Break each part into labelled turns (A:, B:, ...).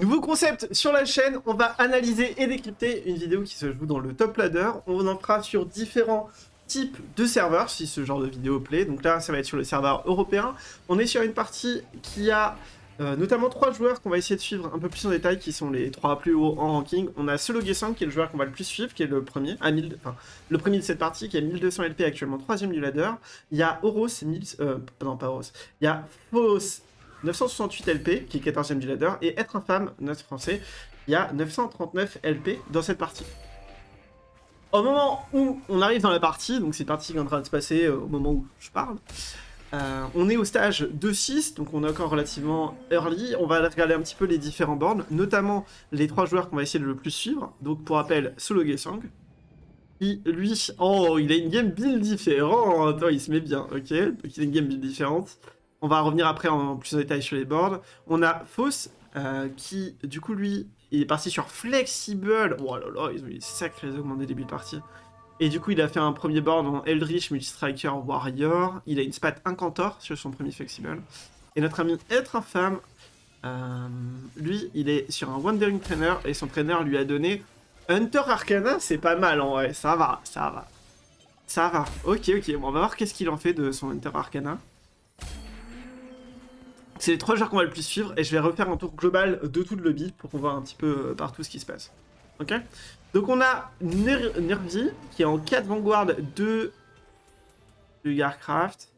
A: Nouveau concept sur la chaîne, on va analyser et décrypter une vidéo qui se joue dans le top ladder. On en fera sur différents types de serveurs, si ce genre de vidéo plaît. Donc là, ça va être sur le serveur européen. On est sur une partie qui a notamment 3 joueurs qu'on va essayer de suivre un peu plus en détail, qui sont les 3 plus hauts en ranking. On a Sologesang, qui est le joueur qu'on va le plus suivre, qui est le premier, le premier de cette partie, qui a 1200 LP actuellement, 3ème du ladder. Il y a Oros, non pas Oros, il y a Phos, 968 LP, qui est 14ème du ladder, et Être Infâme, notre français, il y a 939 LP dans cette partie. Au moment où on arrive dans la partie, donc c'est une partie qui est en train de se passer au moment où je parle, on est au stage 2-6, donc on est encore relativement early. On va regarder un petit peu les différents boards, notamment les 3 joueurs qu'on va essayer de le plus suivre. Donc pour rappel, Sologesang, qui lui, oh, il a une game build différente, oh, il se met bien, ok, donc il a une game build différente. On va revenir après en plus en détail sur les boards. On a Phos, qui du coup lui, il est parti sur Flexible. Oh là là, ils ont eu des sacrés augments dès le début de partie. Et du coup, il a fait un premier board en Eldritch Multistriker Warrior. Il a une spat Incantor sur son premier Flexible. Et notre ami Être Infâme, lui, il est sur un Wandering Trainer. Et son trainer lui a donné Hunter Arcana. C'est pas mal en vrai, ça va, ça va. Ça va, ok, bon, on va voir qu'est-ce qu'il en fait de son Hunter Arcana. C'est les 3 joueurs qu'on va le plus suivre. Et je vais refaire un tour global de tout le lobby pour qu'on voit un petit peu partout ce qui se passe. Ok. Donc on a Nervi qui est en 4 Vanguard de Garcraft.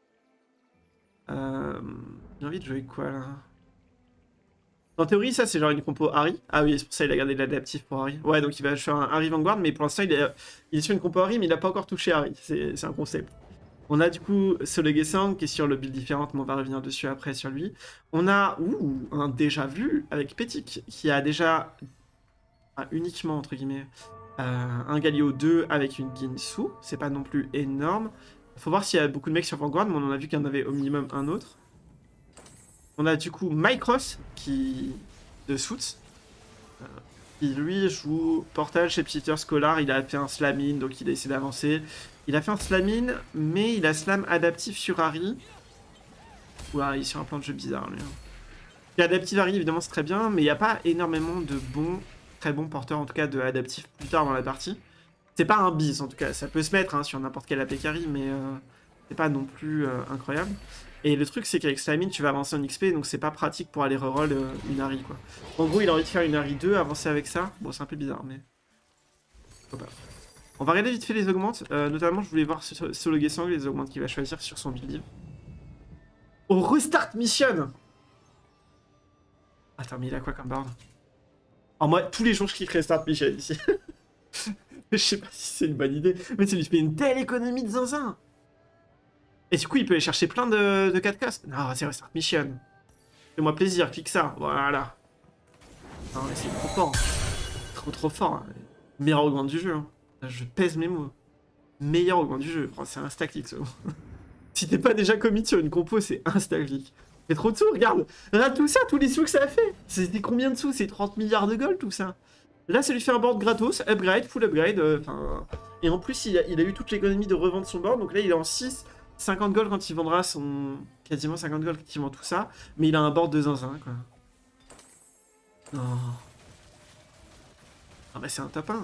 A: J'ai envie de jouer quoi là? En théorie, ça c'est genre une compo Harry. Ah oui, c'est pour ça qu'il a gardé l'adaptif pour Harry. Ouais, donc il va faire un Harry Vanguard, mais pour l'instant il est sur une compo Harry, mais il n'a pas encore touché Harry. C'est un concept. On a du coup Sologesang qui est sur le build différent, mais on va revenir dessus après sur lui. On a un déjà vu avec Pétic qui a déjà. Uniquement entre guillemets un Galio 2 avec une Ginsu, c'est pas non plus énorme. Faut voir s'il y a beaucoup de mecs sur Vanguard, mais on en a vu qu'il y en avait au minimum un autre. On a du coup Mycross qui de Suits, qui lui joue Portal chez Peter Scholar. Il a fait un Slamin, donc il a essayé d'avancer. Il a fait un Slamin, mais il a Slam adaptif sur Harry. Ouah, il est sur un plan de jeu bizarre lui. Adaptive Harry évidemment c'est très bien, mais il n'y a pas énormément de très bon porteur en tout cas de adaptif plus tard dans la partie. C'est pas un bis en tout cas, ça peut se mettre sur n'importe quel AP carry, mais c'est pas non plus incroyable. Et le truc c'est qu'avec Slamin tu vas avancer en XP, donc c'est pas pratique pour aller reroll une Harry quoi. En gros il a envie de faire une Harry 2, avancer avec ça, bon c'est un peu bizarre mais... Faut pas. On va regarder vite fait les augmentes, notamment je voulais voir sur Sologesang les augmentes qu'il va choisir sur son build. Au restart mission. Attends mais il a quoi comme board? Alors moi, tous les jours, je clique Restart Mission ici. Je sais pas si c'est une bonne idée, mais ça lui fait une telle économie de zinzin. Et du coup, il peut aller chercher plein de 4 casques. Non, c'est Restart Mission. Fais-moi plaisir, clique ça. Voilà. Non, mais c'est trop fort. Trop fort. Hein. Meilleur augment du jeu. Hein. Je pèse mes mots. Meilleur augment du jeu. C'est un stack click, ça. Si t'es pas déjà commit sur une compo, c'est un stack click. C'est trop de sous, regarde. Regarde tout ça, tous les sous que ça a fait. C'était combien de sous? C'est 30 milliards de gold, tout ça. Là, ça lui fait un board gratos, upgrade, full upgrade. Et en plus, il a eu toute l'économie de revendre son board. Donc là, il est en 6, 50 gold quand il vendra son... Quasiment 50 gold quand il vend tout ça. Mais il a un board de zinzin, quoi. Non. Ah bah c'est un top 1.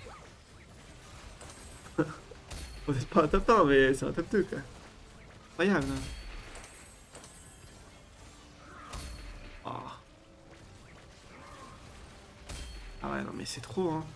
A: Bon, c'est pas un top 1, mais c'est un top 2, quoi. Incroyable. Oh. Ah ouais, non mais c'est trop, hein.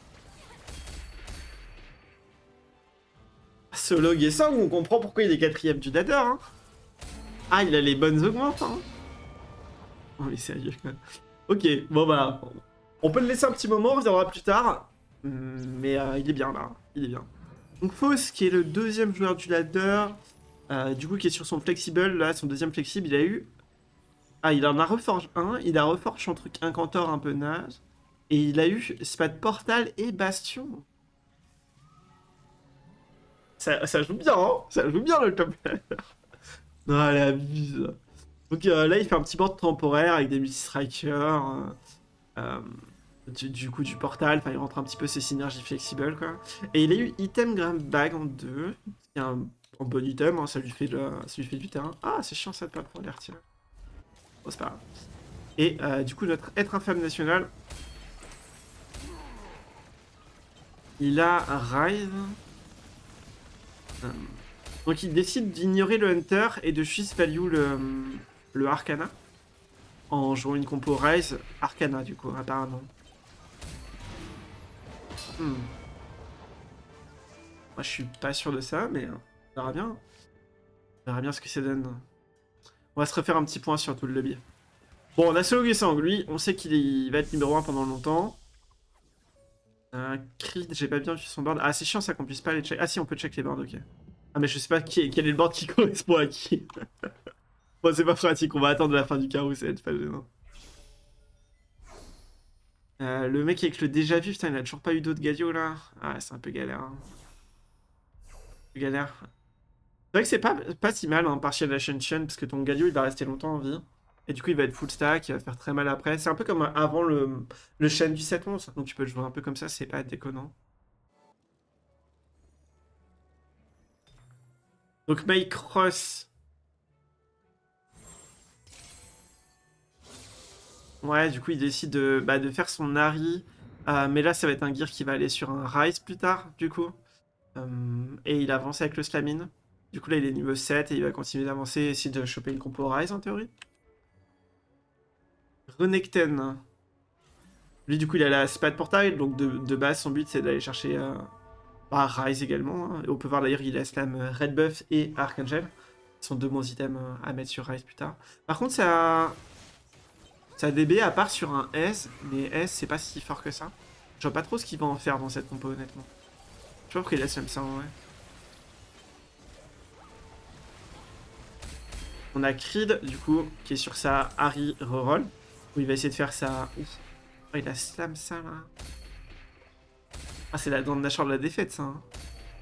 A: Sologesang, on comprend pourquoi il est 4ème du ladder, hein. Ah, il a les bonnes augmentes, hein. Oh mais sérieux, quoi. Ok, bon bah, on peut le laisser un petit moment, on reviendra plus tard. Mais il est bien, là. Il est bien. Donc Phos, qui est le 2ème joueur du ladder, du coup qui est sur son flexible, là, son 2ème flexible, il a eu... Ah, il en a reforge 1, il a reforge son truc incantor un peu naze. Et il a eu Spat Portal et Bastion. Ça joue bien, hein. Ça joue bien le top. Non, elle abuse. Donc là, il fait un petit board temporaire avec des multi-strikers. Du coup, du portal. Enfin, il rentre un petit peu ses synergies flexibles, quoi. Et il a eu Item Grab Bag en 2. C'est un bon item, hein, ça lui fait du terrain. Ah, c'est chiant ça de pas pouvoir les retirer. Bon, c'est pas grave. Et du coup, notre être infâme national, il a Rise. Donc il décide d'ignorer le Hunter et de juste value le Arcana. En jouant une compo Rise Arcana, du coup, apparemment. Moi, je suis pas sûr de ça, mais on verra bien. On verra bien ce que ça donne. On va se refaire un petit point sur tout le lobby. Bon, on a Solo Gesang, lui, on sait qu'il va être numéro 1 pendant longtemps. Creed, j'ai pas bien vu son board. Ah, c'est chiant ça qu'on puisse pas les check. Ah si, on peut check les boards, ok. Ah, mais je sais pas quel est le board qui correspond à qui. Bon, c'est pas pratique, on va attendre la fin du carreau, ça va être pas gênant. Le mec avec le déjà vu, putain, il a toujours pas eu d'autres Galio là. Ah, c'est un peu galère. Hein. Galère. C'est vrai que c'est pas si mal, hein, Partial Ascension, parce que ton Galio il va rester longtemps en vie. Et du coup, il va être full stack, il va faire très mal après. C'est un peu comme avant le Shen du 7-11, donc tu peux le jouer un peu comme ça, c'est pas déconnant. Donc, Mike Cross. Ouais, du coup, il décide de faire son Ari. Mais là, ça va être un gear qui va aller sur un Rise plus tard, du coup. Et il avance avec le Slamine. Du coup, là, il est niveau 7 et il va continuer d'avancer et essayer de choper une compo Rise, en théorie. Renekton. Lui, du coup, il a la Spade Portail, donc de base, son but, c'est d'aller chercher Rise également. Hein. Et on peut voir d'ailleurs, il a Slam Red Buff et Archangel. Ce sont deux bons items à mettre sur Rise plus tard. Par contre, ça DB à part sur un S, mais S, c'est pas si fort que ça. Je vois pas trop ce qu'il va en faire dans cette compo, honnêtement. Je sais pas pourquoi il laisse comme ça, en vrai. On a Creed, du coup, qui est sur sa Harry reroll, où il va essayer de faire sa... Ouf. Oh, il a slam ça, là. Ah, c'est la dent de Nashor de la défaite, ça. Hein.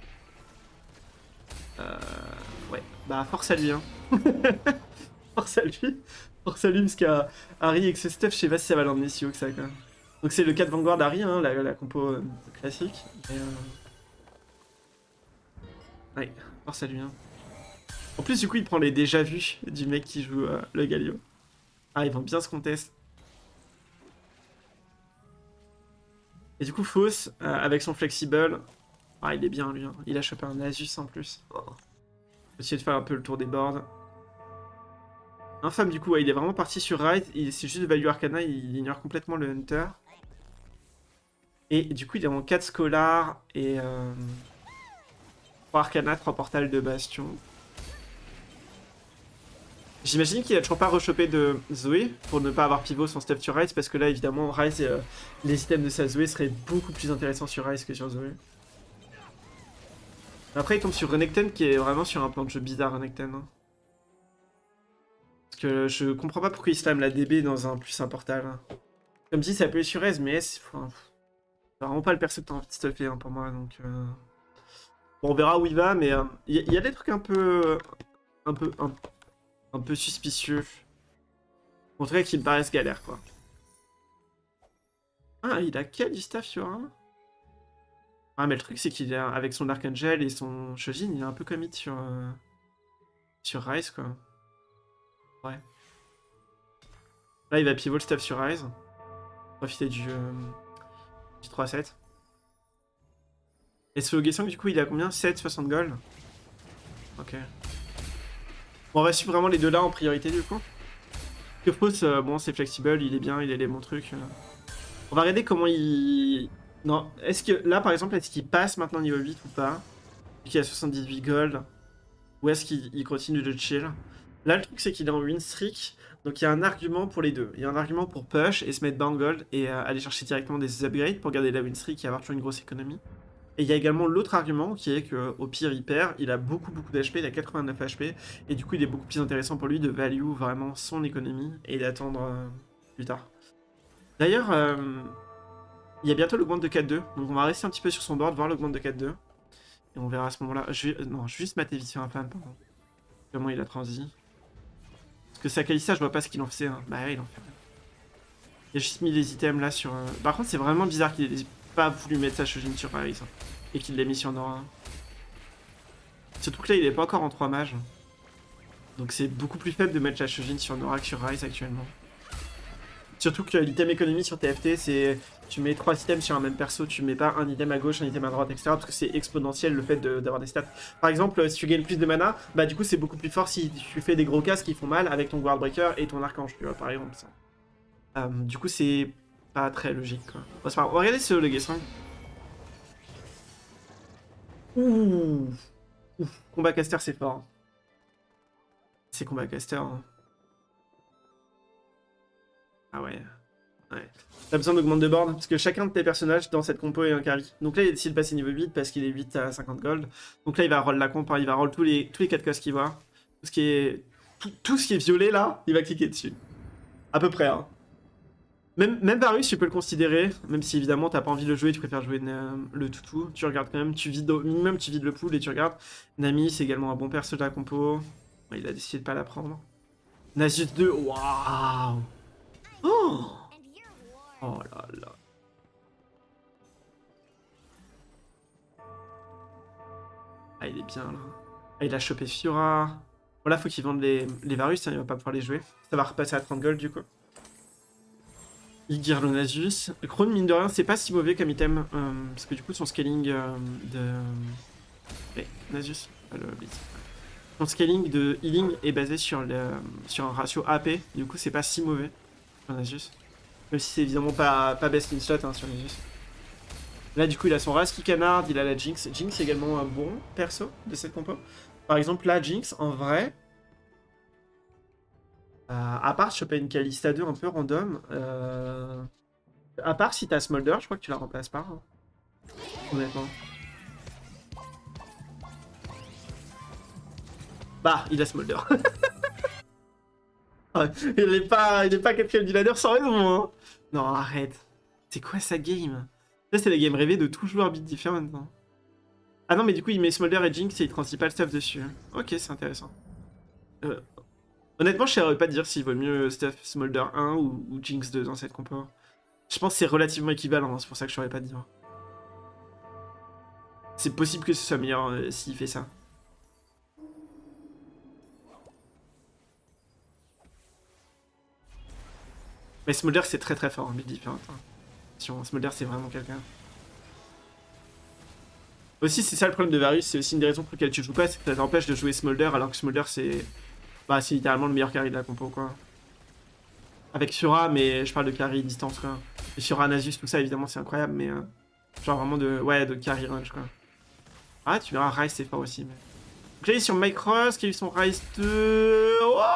A: Ouais. Bah, force à lui, hein. Force à lui. Force à lui, parce qu'Harry avec ce stuff, je sais pas si ça va l'emmener si haut que ça, quand même. Donc c'est le 4 Vanguard Harry, hein, la compo classique. Ouais, force à lui, hein. En plus, du coup, il prend les déjà vus du mec qui joue le Galio. Ah, ils vont bien se contester. Et du coup, Fauss, avec son flexible, ah, il est bien lui. Hein. Il a chopé un Asus en plus. Oh. Essayer de faire un peu le tour des boards. Infâme, du coup, ouais, il est vraiment parti sur Ride. C'est juste de Value Arcana, il ignore complètement le Hunter. Et du coup, il est en 4 Scholar et 3 Arcana, 3 portals de Bastion. J'imagine qu'il a toujours pas rechopé de Zoé pour ne pas avoir pivot son stuff sur Rise parce que là évidemment Rise les items de sa Zoé seraient beaucoup plus intéressants sur Rise que sur Zoé. Après il tombe sur Renekton qui est vraiment sur un plan de jeu bizarre Renekton. Hein. Parce que je comprends pas pourquoi il slam la DB dans un plus un portal. Hein. Comme dit ça peut être sur S mais S c'est vraiment pas le perso que t'as envie de stuffer hein, pour moi donc bon, on verra où il va mais il y a des trucs un peu suspicieux. En tout cas, qui me paraissent galère, quoi. Ah, il a quel du staff sur un? Ah, mais le truc, c'est qu'il est avec son Archangel et son Shojin, il est un peu commit sur Rise, quoi. Ouais. Là, il va pivot le staff sur Rise. Profiter du 3-7. Et ce Gesang, du coup, il a combien? 7, 60 gold. Ok. Bon, on va suivre vraiment les deux là en priorité, du coup. Fauss, bon, c'est flexible, il est bien, il a les bons trucs. On va regarder comment il... Non, est-ce que... Là, par exemple, est-ce qu'il passe maintenant niveau 8 ou pas? Vu qu'il a 78 gold. Ou est-ce qu'il continue de chill? Là, le truc, c'est qu'il est en win streak. Donc, il y a un argument pour les deux. Il y a un argument pour push et se mettre bas en gold et aller chercher directement des upgrades pour garder la win streak et avoir toujours une grosse économie. Et il y a également l'autre argument qui est qu'au pire, il perd. Il a beaucoup d'HP, il a 89 HP. Et du coup, il est beaucoup plus intéressant pour lui de value vraiment son économie et d'attendre plus tard. D'ailleurs, il y a bientôt l'augmente de 4-2. Donc on va rester un petit peu sur son board, voir l'augmente de 4-2. Et on verra à ce moment-là. Je vais juste mater vite sur un fan, pardon. Comment il a transi. Parce que sa Kalista, je vois pas ce qu'il en fait. Hein. Bah ouais, il en fait rien. Il a juste mis les items là sur... Par contre, c'est vraiment bizarre qu'il ait pas voulu mettre sa Shojin sur Paris. Hein, et qu'il l'ait mis sur Nora. Surtout que là, il est pas encore en 3 mages. Donc c'est beaucoup plus faible de mettre la Shojin sur Nora que sur Rise actuellement. Surtout que l'item économie sur TFT, c'est tu mets 3 items sur un même perso, tu mets pas un item à gauche, un item à droite, etc. Parce que c'est exponentiel le fait d'avoir des stats. Par exemple, si tu gagnes plus de mana, bah du coup c'est beaucoup plus fort si tu fais des gros casques qui font mal avec ton Guard Breaker et ton Archange, tu vois, par exemple. Ça. Du coup c'est pas très logique, quoi. Bon, c'est pas grave. On va regarder ce Legacy. Ouh. Ouf. Combat caster c'est fort. C'est combat caster. Hein. Ah ouais. Ouais. T'as besoin d'augmenter de board, parce que chacun de tes personnages dans cette compo est un carry. Donc là, il décide de passer niveau 8 parce qu'il est 8 à 50 gold. Donc là, il va roll la comp, hein, il va roll tous les 4 casques qu'il voit. Tout ce qui est... Tout ce qui est violet, là, il va cliquer dessus. À peu près, hein. Même Varus, tu peux le considérer, même si évidemment t'as pas envie de le jouer, tu préfères jouer le toutou. Tu regardes quand même, tu vides au minimum, tu vides le pool et tu regardes. Nami, c'est également un bon perso de la compo. Ouais, il a décidé de pas la prendre. Nasus 2, waouh! Oh! Oh là là. Ah, il est bien là. Ah, il a chopé Fiora. Voilà, faut qu'il vende les Varus, hein, il va pas pouvoir les jouer. Ça va repasser à 30 gold du coup. Il gear le Nasus. Krone, mine de rien, c'est pas si mauvais comme item. Parce que du coup, son scaling de. Ouais, Nasus, pas le Blitz. Son scaling de healing est basé sur un ratio AP. Du coup, c'est pas si mauvais sur Nasus. Même si c'est évidemment pas best in slot hein, sur Nasus. Là, du coup, il a son Rasky Canard, il a la Jinx. Jinx est également un bon perso de cette compo. Par exemple, la Jinx, en vrai, à part choper une Kalista 2 un peu random, à part si t'as Smolder, je crois que tu la remplaces pas, hein, honnêtement. Bah, il a Smolder. Il est pas quatrième du ladder sans raison, hein. Non, arrête. C'est quoi sa game? Ça, c'est la game rêvée de tout joueur beat différent maintenant. Ah non, mais du coup, il met Smolder et Jinx et il transite pas le stuff dessus. Ok, c'est intéressant. Honnêtement, je saurais pas dire s'il vaut mieux stuff Smolder 1 ou Jinx 2 dans cette compo. Je pense que c'est relativement équivalent, hein, c'est pour ça que je saurais pas dire. C'est possible que ce soit meilleur s'il fait ça. Mais Smolder c'est très très fort en build différente. Hein. Smolder c'est vraiment quelqu'un. Aussi c'est ça le problème de Varus, c'est aussi une des raisons pour lesquelles tu joues pas, c'est que ça t'empêche de jouer Smolder alors que Smolder c'est... Bah c'est littéralement le meilleur carry de la compo quoi. Avec Fiora, mais je parle de carry distance quoi. Et Fiora, Nasus, tout ça évidemment c'est incroyable, mais genre vraiment de... Ouais, de carry range quoi. Ah tu verras, Ryze c'est fort aussi. Mais... Donc là il est sur Mike Ross qui a eu son Ryze 2...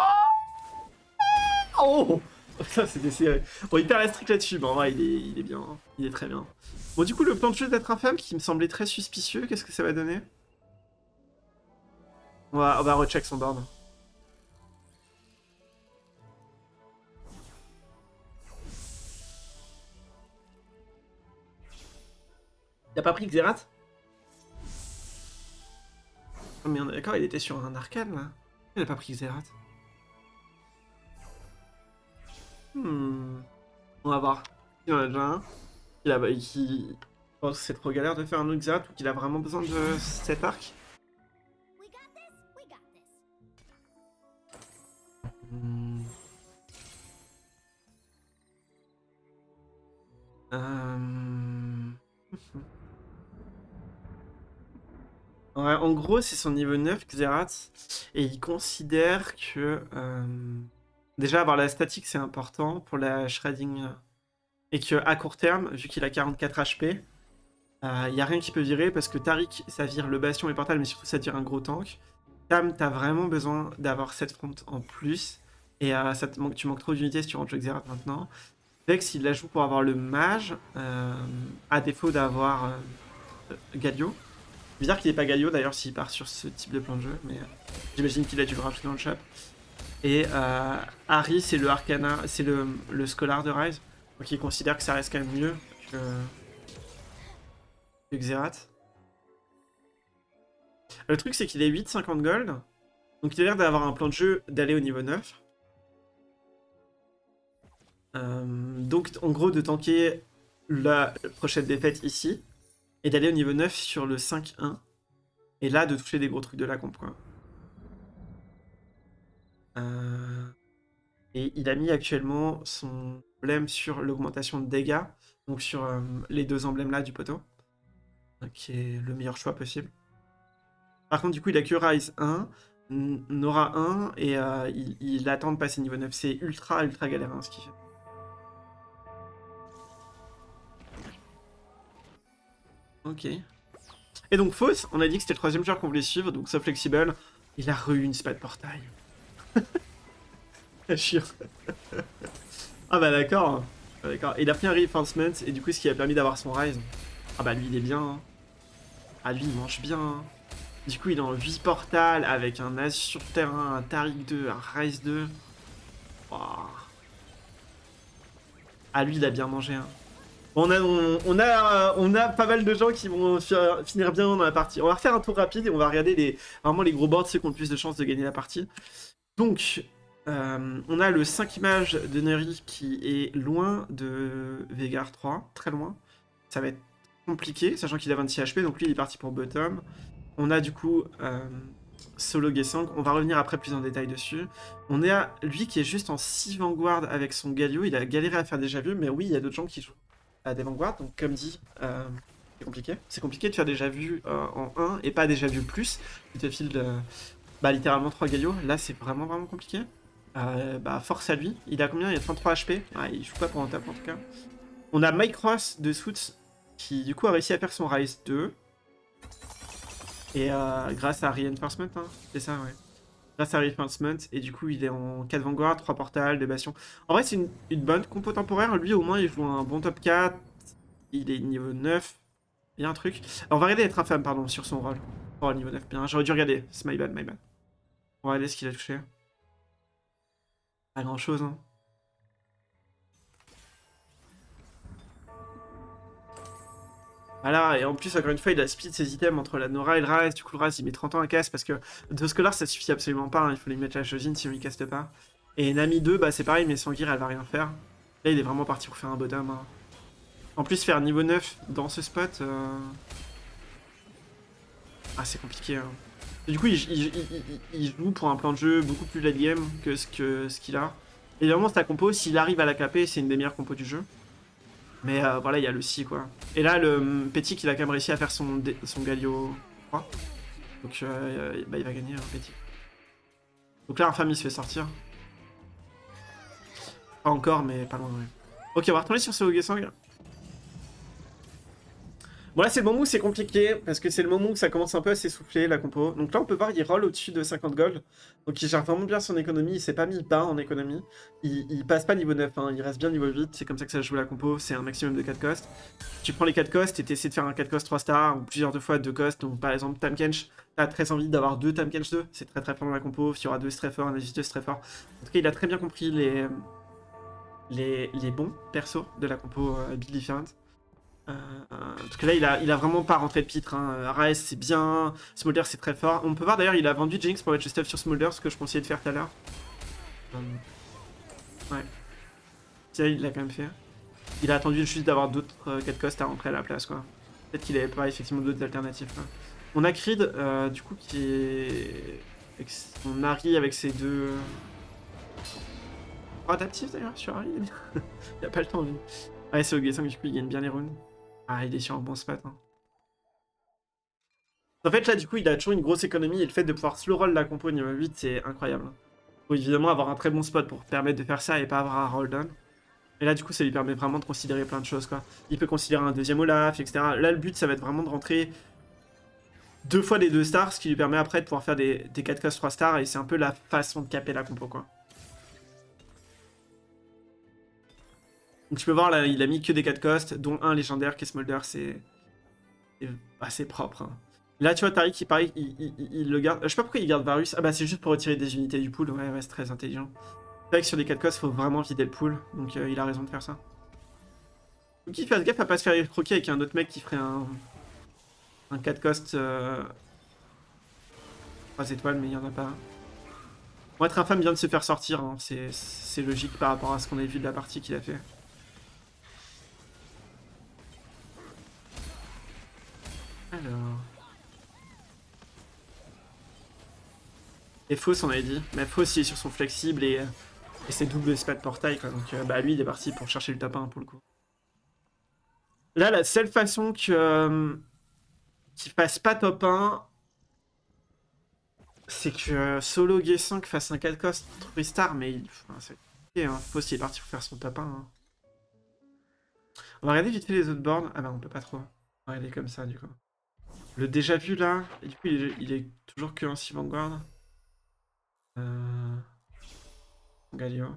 A: Oh ça c'était serré. Bon il perd la streak là-dessus, mais en vrai il est bien, hein. Il est très bien. Bon du coup le plan de jeu d'être infâme qui me semblait très suspicieux, qu'est-ce que ça va donner? On va recheck son board. Il a pas pris Xerath? Oh, mais on est d'accord, il était sur un arcane là. Il a pas pris Xerath. On va voir. Il y en a déjà un. Je pense que c'est trop galère de faire un autre Xerath ou qu'il a vraiment besoin de cet arc. Hmm. Ouais, en gros, c'est son niveau 9, Xerath, et il considère que... déjà, avoir la statique, c'est important pour la shredding. Et qu'à court terme, vu qu'il a 44 HP, il n'y a rien qui peut virer, parce que Taric, ça vire le Bastion et Portal, mais surtout ça vire un gros tank. Tam, t'as vraiment besoin d'avoir cette front en plus, et tu manques trop d'unités si tu rentres le Xerath maintenant. Vex, il la joue pour avoir le mage, à défaut d'avoir Galio. Bizarre qu'il n'ait pas Galio d'ailleurs s'il part sur ce type de plan de jeu, mais j'imagine qu'il a dû le rajouter dans le shop. Et Harry, c'est le Arcana, c'est le Scholar de Ryze, donc il considère que ça reste quand même mieux que Xerath. Le truc c'est qu'il est 8,50 gold, donc il a l'air d'avoir un plan de jeu d'aller au niveau 9. Donc en gros de tanker la prochaine défaite ici, et d'aller au niveau 9 sur le 5-1. Et là, de toucher des gros trucs de la comp, quoi. Et il a mis actuellement son problème sur l'augmentation de dégâts, donc sur les deux emblèmes là du poteau, qui est le meilleur choix possible. Par contre, du coup, il a que Rise 1, Nora 1, et il attend de passer niveau 9. C'est ultra galère hein, ce qu'il fait. Ok. Et donc Fauss, on a dit que c'était le troisième joueur qu'on voulait suivre, donc so flexible. Il a re une spa de portail. Chire. Ah bah d'accord. D'accord. Il a pris un reinforcement, et du coup, ce qui a permis d'avoir son Rise. Ah bah lui, il est bien. Hein. Ah lui, il mange bien. Hein. Du coup, il est en 8 portal avec un As sur terrain, un Taric 2, un Rise 2. Wow. Ah lui, il a bien mangé. Hein. On a pas mal de gens qui vont finir bien dans la partie. On va refaire un tour rapide et on va regarder vraiment les gros boards, ceux qui ont le plus de chances de gagner la partie. Donc, on a le 5 images de Neri qui est loin de Veigar 3, très loin. Ça va être compliqué, sachant qu'il a 26 HP, donc lui il est parti pour bottom. On a du coup Solo Gesang, on va revenir après plus en détail dessus. On a lui qui est juste en 6 Vanguard avec son Galio, il a galéré à faire déjà vu, mais oui, il y a d'autres gens qui jouent à des Vanguard, donc comme dit, c'est compliqué. C'est compliqué de faire déjà vu en 1 et pas déjà vu plus. Il te file littéralement 3 Galio, là c'est vraiment compliqué. Force à lui, il a combien? Il a 33 HP, il joue pas pour un tap en tout cas. On a Mike Ross de Suits qui du coup a réussi à faire son Rise 2. Et grâce à Reinforcement, hein, c'est ça, ouais. Grâce à Reinforcement, et du coup il est en 4 Vanguard, 3 Portals, des Bastions. En vrai c'est une bonne compo temporaire, lui au moins il joue un bon top 4, il est niveau 9, il y a un truc. Alors, on va regarder être infâme, pardon, sur son rôle. Oh, niveau 9, bien, j'aurais dû regarder, c'est my bad. On va regarder ce qu'il a touché. Pas grand chose, hein. Voilà, et en plus, encore une fois, il a speed ses items entre la Nora et le Rise. Du coup, le Rise, il met 30 ans à casse parce que de ce que là, ça suffit absolument pas. Hein. Il faut lui mettre la Shojin si on lui caste pas. Et Nami 2, c'est pareil, mais sans gear, elle va rien faire. Là, il est vraiment parti pour faire un bottom. Hein. En plus, faire niveau 9 dans ce spot... c'est compliqué. Hein. Et du coup, il joue pour un plan de jeu beaucoup plus late game que ce qu'il a. Évidemment, sa compo, s'il arrive à la caper, c'est une des meilleures compos du jeu. Mais voilà, il y a le si quoi. Et là, le Petit, il a quand même réussi à faire son Galio 3. Donc il va gagner, Petit. Donc là, Infamy se fait sortir. Pas encore, mais pas loin, ouais. Ok, on va retourner sur ce Gesang. Bon là c'est le moment où c'est compliqué, parce que c'est le moment où ça commence un peu à s'essouffler la compo. Donc là on peut voir il roll au-dessus de 50 gold. Donc il gère vraiment bien son économie, il s'est pas mis bas en économie. Il passe pas niveau 9, hein. Il reste bien niveau 8, c'est comme ça que ça joue la compo, c'est un maximum de 4 costs. Tu prends les 4 costs et t'essaies de faire un 4 cost 3 stars, ou plusieurs fois 2 costs. Donc par exemple Tahm-Kench, t'as très envie d'avoir 2 Tahm-Kench 2, c'est très fort dans la compo, il y aura 2 Strafer, un Aegis 2 Strafer. En tout cas il a très bien compris les bons persos de la compo Build Different. Parce que là, il a vraiment pas rentré de pitre. Hein. Raes, c'est bien. Smolder, c'est très fort. On peut voir d'ailleurs, il a vendu Jinx pour être stuff sur Smolder, ce que je conseillais de faire tout à l'heure. Ouais. Ça, il l'a quand même fait. Il a attendu juste d'avoir d'autres 4 costs à rentrer à la place, quoi. Peut-être qu'il avait pas effectivement d'autres alternatives. Quoi. On a Creed, du coup, qui est. On Harry avec ses deux. Adaptif d'ailleurs sur Harry. Il a pas le temps, lui. Ouais, c'est au Gesang, du coup, il gagne bien les runes. Ah, il est sur un bon spot. Hein. En fait, là, du coup, il a toujours une grosse économie et le fait de pouvoir slow roll la compo niveau 8, c'est incroyable. Il faut évidemment avoir un très bon spot pour permettre de faire ça et pas avoir un roll down. Et là, du coup, ça lui permet vraiment de considérer plein de choses, quoi. Il peut considérer un deuxième Olaf, etc. Là, le but, ça va être vraiment de rentrer 2 fois les 2 stars, ce qui lui permet après de pouvoir faire des 4 costs 3 stars et c'est un peu la façon de caper la compo, quoi. Donc tu peux voir là, il a mis que des 4 costs, dont un légendaire qui est Smolder, c'est assez propre. Hein. Là tu vois Taric qui pareil, il le garde. Je sais pas pourquoi il garde Varus. Ah bah c'est juste pour retirer des unités du pool, ouais c'est très intelligent. C'est vrai que sur des 4 costs, faut vraiment vider le pool, donc il a raison de faire ça. Donc il fait gaffe à pas se faire croquer avec un autre mec qui ferait un 4 costs 3 étoiles, mais il y en a pas. Bon, être infâme vient de se faire sortir, hein. C'est logique par rapport à ce qu'on a vu de la partie qu'il a fait. Alors... Et Fauss, on avait dit. Mais Fauss, il est sur son flexible et Et c'est double espadre portail, quoi. Donc, bah, lui, il est parti pour chercher le top 1, pour le coup. Là, la seule façon que qu'il fasse pas top 1, c'est que Solo G5 fasse un 4 cost Tristar, mais enfin, c'est compliqué, hein. Faut s'il est parti pour faire son top 1. Hein. On va regarder vite fait les autres boards. Ah bah, on peut pas trop. On va regarder comme ça, du coup. Le déjà vu, là, et du coup, il est toujours que en 6 Vanguard. Galio.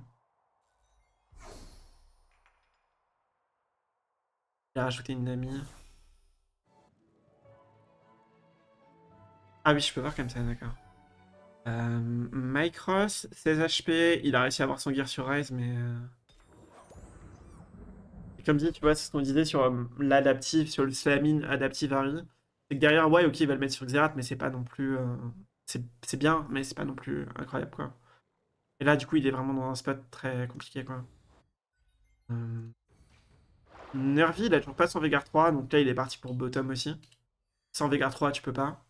A: Il a rajouté une amie. Ah oui, je peux voir comme ça, d'accord. Mike Ross, 16 HP, il a réussi à avoir son gear sur Rise, mais... Comme dit, tu vois, c'est ce qu'on disait sur l'adaptive, sur le Slamine adaptive Harry. C'est que derrière, ouais, ok, il va le mettre sur Xerath, mais c'est pas non plus... c'est bien, mais c'est pas non plus incroyable, quoi. Et là, du coup, il est vraiment dans un spot très compliqué, quoi. Nervy, il a toujours pas son Veigar 3, donc là, il est parti pour bottom aussi. Sans Veigar 3, tu peux pas.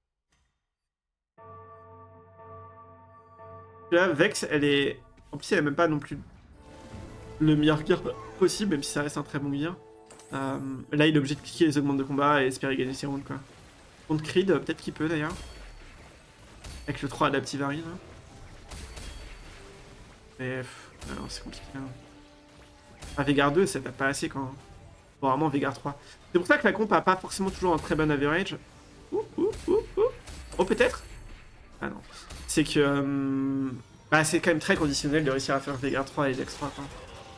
A: Là, Vex, elle est... En plus, elle est même pas non plus le meilleur gear possible, même si ça reste un très bon gear. Là, il est obligé de cliquer les augmentes de combat et espérer gagner ses rounds, quoi. Contre Creed, peut-être qu'il peut, d'ailleurs. Avec le 3 Adaptive Harry, là. Mais... non, c'est compliqué, hein. Ah, Veigar 2, ça tape pas assez, quand... Bon, vraiment, Veigar 3. C'est pour ça que la comp a pas forcément toujours un très bon average. Oh, peut-être. Ah non. C'est que... Bah, c'est quand même très conditionnel de réussir à faire Veigar 3 et Dex 3, quoi.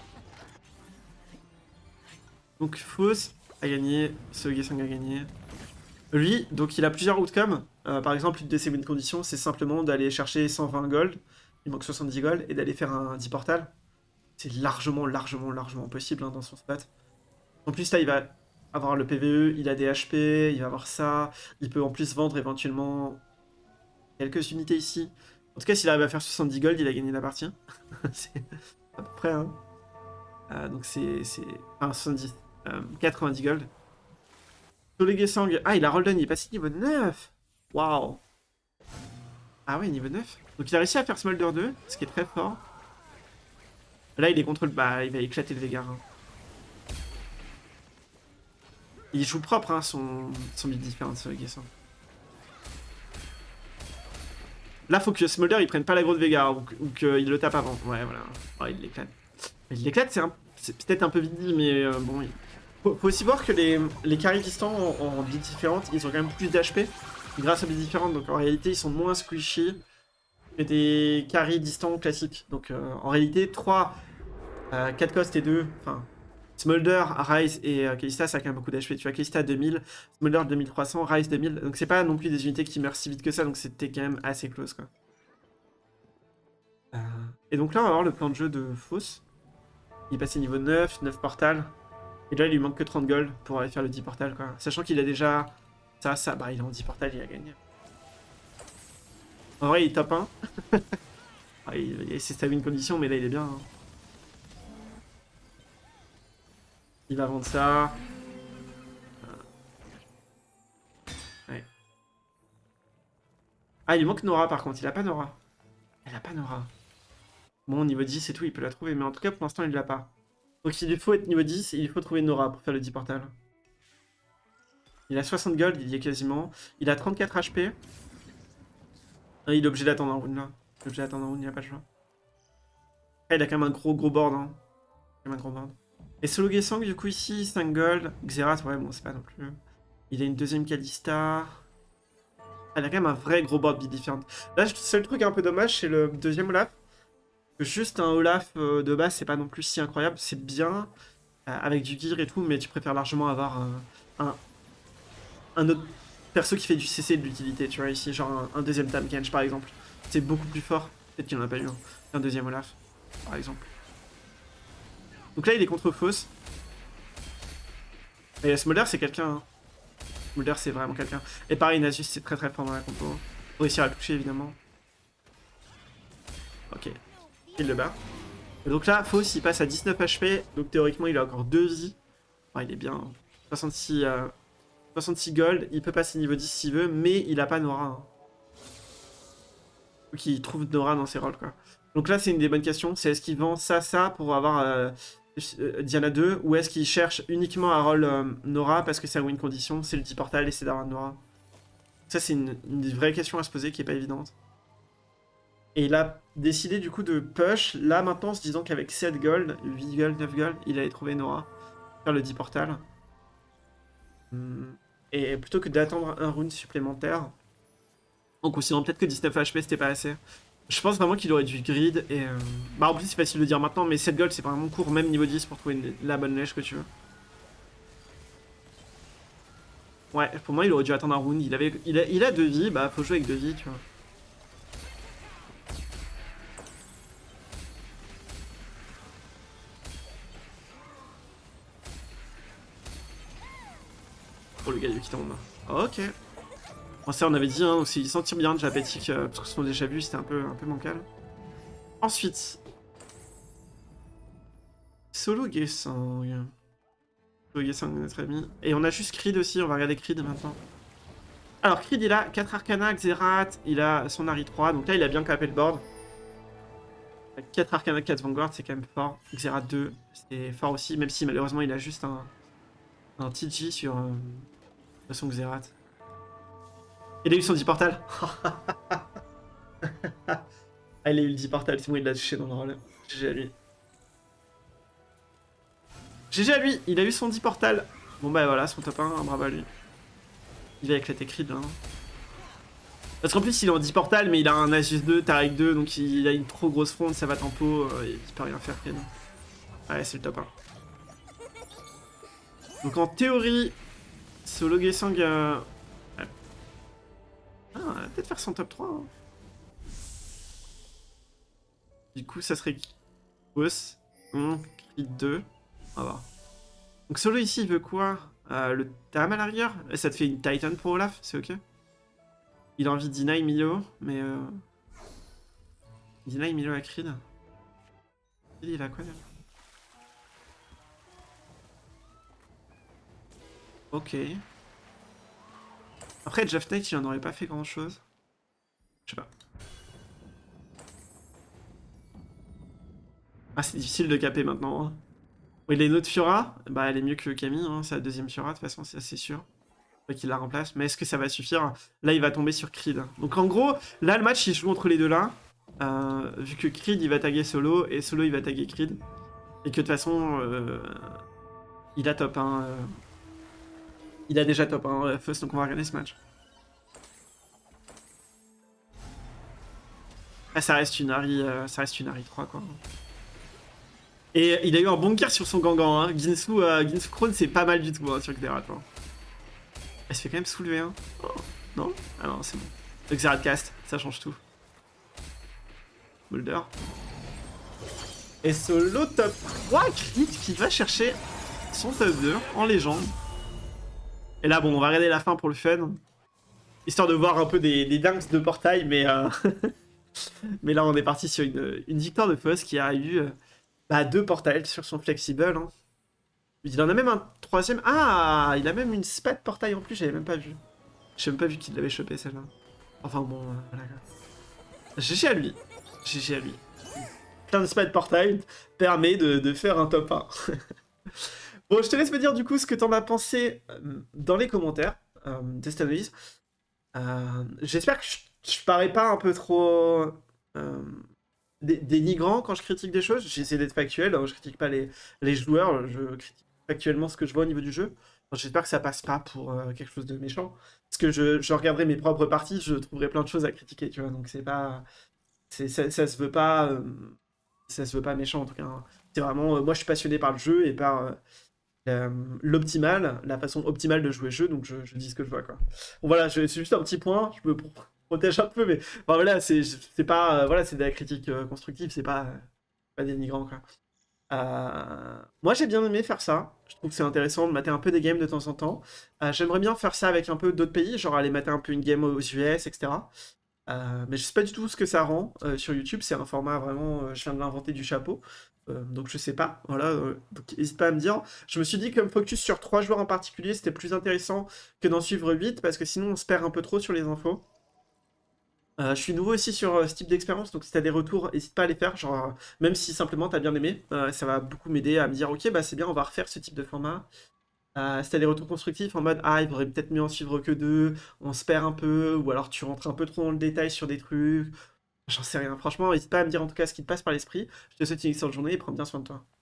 A: Donc, Fauss a gagné, Sog5 a gagné. Lui, donc il a plusieurs outcomes. Par exemple, une de ses win conditions, c'est simplement d'aller chercher 120 gold, il manque 70 gold, et d'aller faire un 10 portal. C'est largement possible, hein, dans son spot. En plus, là, il va avoir le PVE, il a des HP, il va avoir ça. Il peut en plus vendre éventuellement quelques unités ici. En tout cas, s'il arrive à faire 70 gold, il a gagné la partie. C'est à peu près, hein. Donc c'est... Enfin, 70. 90 gold. Solo Gesang. Ah, il a Rolden, il est passé niveau 9. Waouh. Ah ouais, niveau 9. Donc il a réussi à faire Smolder 2, ce qui est très fort. Là, il est contre le... Bah, il va éclater le Veigar. Hein. Il joue propre, hein, son big difference, Solo Gesang. Là, faut que Smolder, il prenne pas l'aggro de Veigar, ou qu'il le tape avant. Ouais, voilà. Oh, il l'éclate. Il l'éclate, c'est peut-être un peu vite dit, mais bon... Faut aussi voir que les carries distants en billes différentes, ils ont quand même plus d'HP grâce aux billes différentes, donc en réalité ils sont moins squishy que des carries distants classiques. Donc en réalité 3, 4 cost et 2, enfin Smolder, Ryze et Kalista ça a quand même beaucoup d'HP. Tu vois, Kalista 2000, Smolder 2300, Ryze 2000, donc c'est pas non plus des unités qui meurent si vite que ça, donc c'était quand même assez close quoi. Et donc là on va voir le plan de jeu de Fauss. Il est passé niveau 9, 9 portal. Et là, il lui manque que 30 gold pour aller faire le 10 portal, quoi. Sachant qu'il a déjà ça, bah il est en 10 portal, il a gagné. En vrai, il est top 1. Ah, c'est sa win condition, mais là, il est bien. Hein. Il va vendre ça. Ouais. Ah, il lui manque Nora, par contre. Il a pas Nora. Il a pas Nora. Bon, niveau 10 et tout, il peut la trouver. Mais en tout cas, pour l'instant, il l'a pas. Donc, il lui faut être niveau 10 et il faut trouver Nora pour faire le 10 portal. Il a 60 gold, il y est quasiment. Il a 34 HP. Ah, il est obligé d'attendre un round là. Il est obligé d'attendre un round, il n'y a pas le choix. Ah, il a quand même un gros board. Hein. Quand même un gros board. Et Solo Gesang, du coup, ici, 5 gold. Xerath, ouais, bon, c'est pas non plus. Il a une deuxième Kalista. Ah, il a quand même un vrai gros board différent. Là, le seul truc un peu dommage, c'est le deuxième Olaf. Juste un Olaf de base, c'est pas non plus si incroyable. C'est bien, avec du gear et tout, mais tu préfères largement avoir un autre perso qui fait du CC de l'utilité, tu vois, ici, genre un deuxième Tahm Kench, par exemple. C'est beaucoup plus fort. Peut-être qu'il en a pas eu un deuxième Olaf, par exemple. Donc là, il est contre Fauss. Et Smolder, c'est quelqu'un. Hein. Smolder, c'est vraiment quelqu'un. Et pareil, Nasus, c'est très fort dans la compo. Faut réussir à le toucher, évidemment. Ok. Il le bat. Et donc là, Fauss, il passe à 19 HP. Donc théoriquement, il a encore 2 vies. Ouais, il est bien. 66 gold. Il peut passer niveau 10 s'il veut, mais il a pas Nora. Hein. Donc il trouve Nora dans ses rôles, quoi. Donc là, c'est une des bonnes questions. C'est est-ce qu'il vend ça pour avoir Diana 2 ou est-ce qu'il cherche uniquement à roll Nora parce que c'est à win condition, c'est le 10 portal et c'est d'avoir Nora. Ça, c'est une vraie question à se poser qui est pas évidente. Et il a décidé du coup de push, là maintenant, en se disant qu'avec 7 gold, 8 gold, 9 gold, il allait trouver Nora, faire le 10 portal. Et plutôt que d'attendre un rune supplémentaire, en considérant peut-être que 19 HP c'était pas assez. Je pense vraiment qu'il aurait dû grid et... Bah en plus c'est facile de dire maintenant, mais 7 gold c'est vraiment court, même niveau 10 pour trouver la bonne neige que tu veux. Ouais, pour moi il aurait dû attendre un rune, il a 2 vies, bah faut jouer avec 2 vies tu vois. Oh le gars qui tombe. Ok. Bon ça on avait dit, hein, aussi sentir bien déjà Pétique, parce que son déjà vu c'était un peu bancal. Ensuite... Solo Guessang. Solo Guessang notre ami. Et on a juste Creed aussi, on va regarder Creed maintenant. Alors Creed il a 4 Arcana, Xerath, il a son Ari 3, donc là il a bien capé le board. 4 Arcana, 4 Vanguard, c'est quand même fort. Xerath 2, c'est fort aussi, même si malheureusement il a juste un TG sur son Xerath. Il a eu son 10 portal. Ah, il a eu le 10 portal, c'est bon, il l'a touché dans le rôle. GG à lui. GG à lui, il a eu son 10 portal. Bon bah voilà, son top 1, bravo à lui. Il va éclater Creed là. Parce qu'en plus il est en 10 portal, mais il a un Asus 2, Tarek 2, donc il a une trop grosse fronde, ça va tempo, il peut rien faire Creed. Ouais, c'est le top 1. Donc en théorie, Solo Guessang... Ouais. Ah, on va peut-être faire son top 3. Hein. Du coup, ça serait Boss, Creed 2. On va voir. Donc Solo ici, il veut quoi? Le Tam à l'arrière? Ça te fait une Titan pour Olaf, c'est ok? Il a envie de deny Milo, mais... Deny Milo à Creed. Il a quoi déjà? Ok. Après, Jeff Knight, il en aurait pas fait grand chose. Je sais pas. Ah, c'est difficile de caper maintenant. Hein. Oui, les notes Fiora, bah elle est mieux que Camille, hein. C'est la deuxième Fiora, de toute façon, c'est assez sûr. Faut qu'il la remplace. Mais est-ce que ça va suffire? Là, il va tomber sur Creed. Donc en gros, là, le match, il joue entre les deux là. Vu que Creed, il va taguer Solo, et Solo, il va taguer Creed. Et que de toute façon, il a top 1. Il a déjà top 1 First, donc on va regarder ce match. Ah, ça reste une Ari 3, quoi. Et il a eu un bon gear sur son Gangan, hein. Ginsu Krone, c'est pas mal du tout, hein, sur Xerath. Hein. Elle se fait quand même soulever, hein. Oh, non? Ah non, c'est bon. Le Xerath cast, ça change tout. Boulder. Et Solo top 3, Creed qui va chercher son top 2 en légende. Et là, bon, on va regarder la fin pour le fun. Histoire de voir un peu des dingues de portail, mais... mais là, on est parti sur une victoire de Foss qui a eu 2 portails sur son flexible. Hein. Il en a même un troisième. Ah, il a même une spat portail en plus, j'avais même pas vu. J'ai même pas vu qu'il l'avait chopé celle-là. Enfin bon, voilà. GG à lui. GG à lui. Plein de spat portail permet de faire un top 1. Bon, je te laisse me dire du coup ce que t'en as pensé dans les commentaires de cette analyse. J'espère que je parais pas un peu trop dénigrant quand je critique des choses. J'essaie d'être factuel, hein, je critique pas les joueurs, je critique factuellement ce que je vois au niveau du jeu. J'espère que ça passe pas pour quelque chose de méchant. Parce que je regarderai mes propres parties, je trouverai plein de choses à critiquer, tu vois. Donc c'est pas... ça se veut pas... ça se veut pas méchant en tout cas. Hein. C'est vraiment... moi je suis passionné par le jeu et par... l'optimal, la façon optimale de jouer le jeu, donc je dis ce que je vois quoi. Bon voilà, c'est juste un petit point, je me protège un peu, mais enfin, voilà, c'est pas voilà, c'est de la critique constructive, c'est pas dénigrant quoi. Moi j'ai bien aimé faire ça, je trouve que c'est intéressant de mater un peu des games de temps en temps. J'aimerais bien faire ça avec un peu d'autres pays, genre aller mater un peu une game aux US, etc. Mais je sais pas du tout ce que ça rend sur YouTube, c'est un format vraiment, je viens de l'inventer du chapeau. Donc je sais pas, voilà, donc n'hésite pas à me dire. Je me suis dit que comme focus sur 3 joueurs en particulier, c'était plus intéressant que d'en suivre 8, parce que sinon on se perd un peu trop sur les infos. Je suis nouveau aussi sur ce type d'expérience, donc si t'as des retours, n'hésite pas à les faire, genre, même si simplement t'as bien aimé, ça va beaucoup m'aider à me dire, ok, bah c'est bien, on va refaire ce type de format. Si t'as des retours constructifs en mode, ah, il faudrait peut-être mieux en suivre que deux, on se perd un peu, ou alors tu rentres un peu trop dans le détail sur des trucs, j'en sais rien. Franchement, n'hésite pas à me dire en tout cas ce qui te passe par l'esprit. Je te souhaite une excellente journée et prends bien soin de toi.